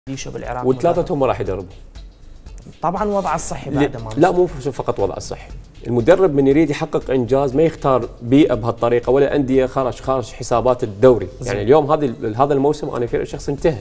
ديشو بالعراق والثلاثتهم ما راح يدربوا. طبعا وضع الصحي بعد ما لا مو فقط وضع الصحي، المدرب من يريد يحقق انجاز ما يختار بيئه بهالطريقه ولا انديه خارج حسابات الدوري. يعني اليوم هذا الموسم انا في شخص انتهى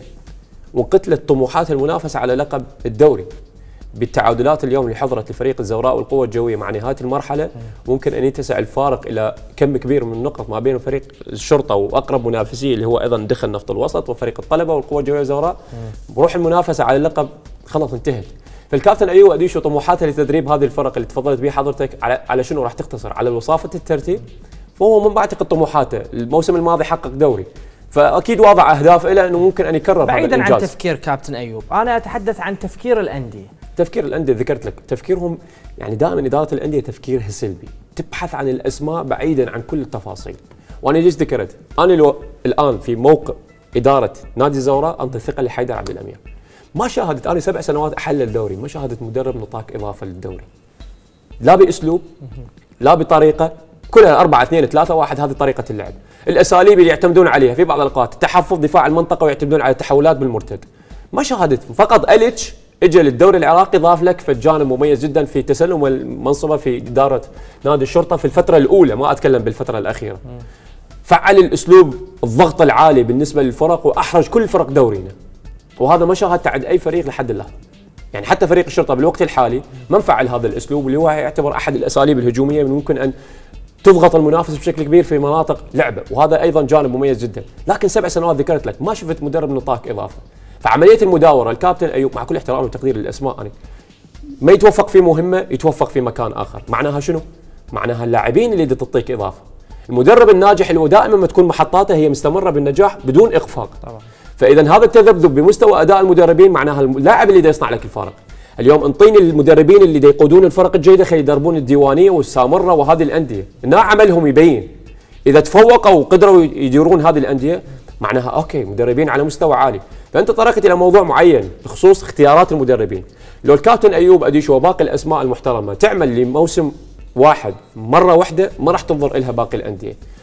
وقتلت طموحات المنافسه على لقب الدوري بالتعادلات اليوم اللي حضرت الفريق الزوراء والقوه الجويه مع نهايه المرحله. ممكن ان يتسع الفارق الى كم كبير من النقط ما بين فريق الشرطه واقرب منافسيه اللي هو ايضا دخل نفط الوسط وفريق الطلبه والقوه الجويه الزوراء. بروح المنافسه على اللقب خلاص انتهت. فالكابتن ايوب اديشو طموحاته لتدريب هذه الفرق اللي تفضلت به حضرتك على شنو راح تقتصر على وصافه الترتيب. فهو من بعتقد طموحاته الموسم الماضي حقق دوري، فاكيد واضع اهداف له انه ممكن ان يكرر هذا الانجاز. بعيدا عن تفكير كابتن ايوب، انا اتحدث عن تفكير الانديه. تفكير الانديه ذكرت لك تفكيرهم، يعني دائما اداره الانديه تفكيرها سلبي، تبحث عن الاسماء بعيدا عن كل التفاصيل. وانا ليش ذكرت؟ انا لو الان في موقع اداره نادي الزوراء انطي الثقه لحيدر عبد الامير. ما شاهدت انا 7 سنوات احلل الدوري، ما شاهدت مدرب نطاق اضافه للدوري. لا باسلوب، لا بطريقه، كلها 4-2-3-1 هذه طريقه اللعب. الاساليب اللي يعتمدون عليها في بعض الاوقات التحفظ دفاع المنطقه ويعتمدون على التحولات بالمرتد. ما شاهدت، فقط اليتش اجى للدوري العراقي ضاف لك في جانب مميز جدا في تسلم المنصبه في اداره نادي الشرطه في الفتره الاولى، ما اتكلم بالفتره الاخيره. فعل الاسلوب الضغط العالي بالنسبه للفرق واحرج كل فرق دورينا. وهذا ما شاهدته عند اي فريق لحد اللحظه. يعني حتى فريق الشرطه بالوقت الحالي ما انفعل هذا الاسلوب اللي هو يعتبر احد الاساليب الهجوميه من ممكن ان تضغط المنافس بشكل كبير في مناطق لعبه، وهذا ايضا جانب مميز جدا. لكن 7 سنوات ذكرت لك ما شفت مدرب نطاق اضافه. فعمليه المداوره الكابتن ايوب مع كل احترامي وتقدير للاسماء يعني ما يتوفق في مهمه يتوفق في مكان اخر. معناها شنو؟ معناها اللاعبين اللي تعطيك اضافه. المدرب الناجح اللي هو دائما ما تكون محطاته هي مستمره بالنجاح بدون اخفاق. طبعا. فاذا هذا التذبذب بمستوى اداء المدربين معناها اللاعب اللي يصنع لك الفارق. اليوم انطيني المدربين اللي يقودون الفرق الجيده خلي يدربون الديوانيه والسامره وهذه الانديه، هنا عملهم يبين. اذا تفوقوا وقدروا يديرون هذه الانديه معناها اوكي مدربين على مستوى عالي. فانت طرقت الى موضوع معين بخصوص اختيارات المدربين. لو الكابتن ايوب اديشو وباقي الاسماء المحترمه تعمل لموسم واحد مره واحده ما راح تنظر لها باقي الانديه.